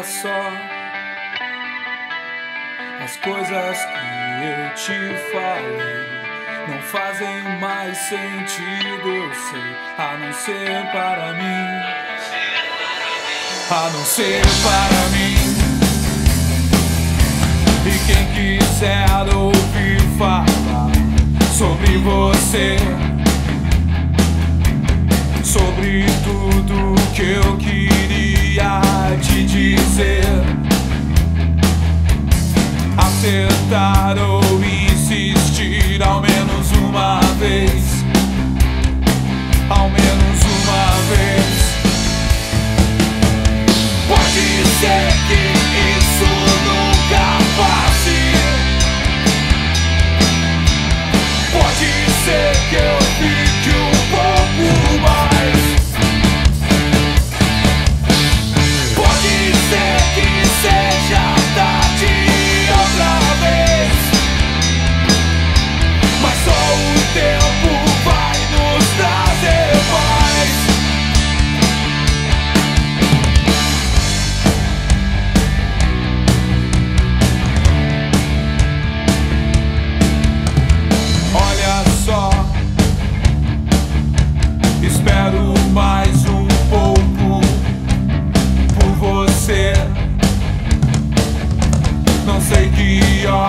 só, as coisas que eu te falei não fazem mais sentido, eu sei, a não ser para mim, a não ser para mim. E quem quiser ouvir falar sobre você, sobre tudo que eu queria te dizer, acertar ou insistir ao menos uma vez, ao menos uma vez. Pode ser que isso nunca passe, pode ser que eu fique um pouco mais, pode ser que seja tarde outra vez, mas só o tempo vai nos trazer paz. Olha só, espero mais um pouco por você. Não sei que hora